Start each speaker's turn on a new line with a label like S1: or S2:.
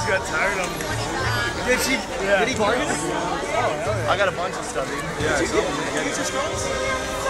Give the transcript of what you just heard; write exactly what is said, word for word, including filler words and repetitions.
S1: just got tired of him.
S2: Did she?
S1: Yeah.
S2: Did he target us?
S1: Oh, hell yeah.
S2: I got a bunch of stuff, dude.
S1: Yeah,
S2: Did you get, did you get your scrolls?